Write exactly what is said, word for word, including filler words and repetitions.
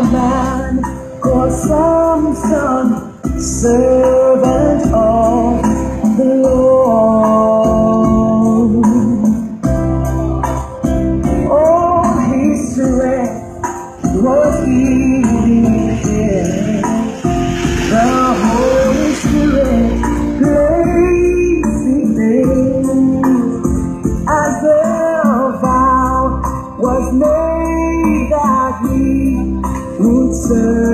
man called Samson, servant of the Lord. All his strength was given him. The Holy Spirit placed in him, as the vow was made that he would serve